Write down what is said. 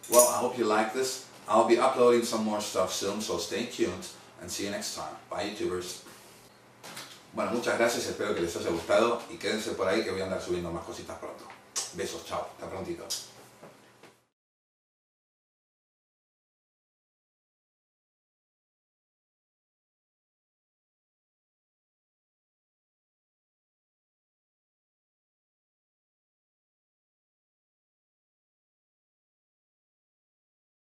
Well, I hope you like this. I'll be uploading some more stuff soon, so stay tuned and see you next time. Bye, YouTubers. Bueno, muchas gracias, espero que les haya gustado y quédense por ahí que voy a andar subiendo más cositas pronto. Besos, chao, hasta prontito.